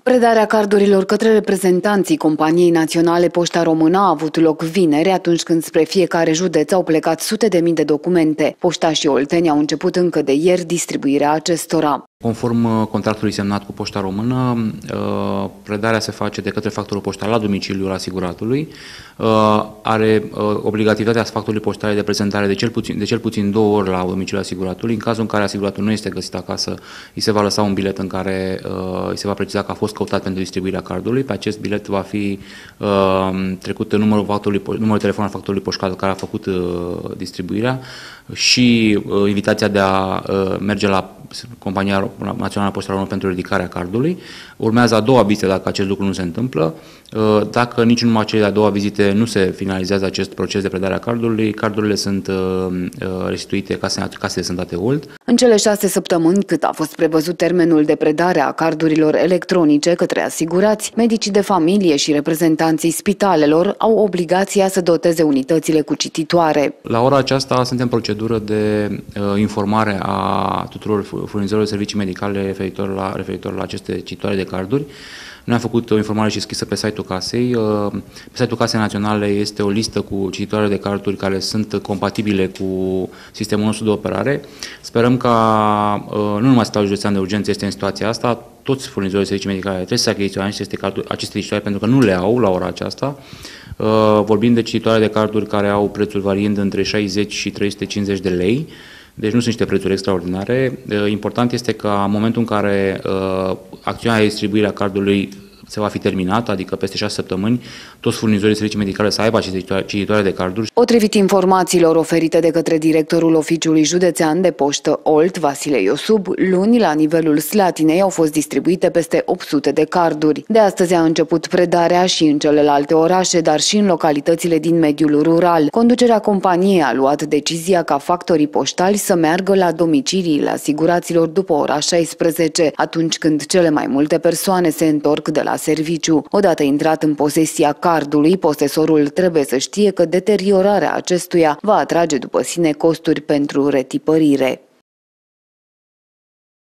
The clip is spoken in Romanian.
Predarea cardurilor către reprezentanții Companiei Naționale Poșta Română a avut loc vineri, atunci când spre fiecare județ au plecat sute de mii de documente. Poștașii olteni au început încă de ieri distribuirea acestora. Conform contractului semnat cu Poșta Română, predarea se face de către factorul poștal la domiciliul asiguratului. Are obligativitatea factorului poștal de prezentare de cel puțin 2 ori la domiciliul asiguratului. În cazul în care asiguratul nu este găsit acasă, îi se va lăsa un bilet în care îi se va preciza că a fost căutat pentru distribuirea cardului. Pe acest bilet va fi trecut numărul de telefon al factorului poștal care a făcut distribuirea și invitația de a merge la Compania Națională Poșta Română pentru ridicarea cardului. Urmează a doua vizită dacă acest lucru nu se întâmplă. Dacă nici numai cele de-a doua vizite nu se finalizează acest proces de predare a cardului, cardurile sunt restituite casei de sănătate Olt. În cele 6 săptămâni cât a fost prevăzut termenul de predare a cardurilor electronice către asigurați, medicii de familie și reprezentanții spitalelor au obligația să doteze unitățile cu cititoare. La ora aceasta suntem în procedură de informare a tuturor furnizorilor de servicii medicale referitor la aceste cititoare de carduri. Noi am făcut o informare și scrisă pe site-ul casei. Pe site-ul Casei Naționale este o listă cu cititoare de carduri care sunt compatibile cu sistemul nostru de operare. Sperăm ca, nu numai Spitalul Județean de Urgență este în situația asta, toți furnizorii de servicii medicale trebuie să achiziționeze aceste cititoare pentru că nu le au la ora aceasta. Vorbim de cititoare de carduri care au prețuri variind între 60 și 350 de lei. Deci nu sunt niște prețuri extraordinare. Important este că în momentul în care acțiunea de distribuire a cardului se va fi terminat, adică peste 6 săptămâni, toți furnizorii de servicii medicale să aibă aceste cititoare de carduri. Potrivit informațiilor oferite de către directorul Oficiului Județean de Poștă Olt, Vasile Iosub, luni, la nivelul Slatinei, au fost distribuite peste 800 de carduri. De astăzi a început predarea și în celelalte orașe, dar și în localitățile din mediul rural. Conducerea companiei a luat decizia ca factorii poștali să meargă la domiciliile asiguraților după ora 16, atunci când cele mai multe persoane se întorc de la serviciu. Odată intrat în posesia cardului, posesorul trebuie să știe că deteriorarea acestuia va atrage după sine costuri pentru retipărire.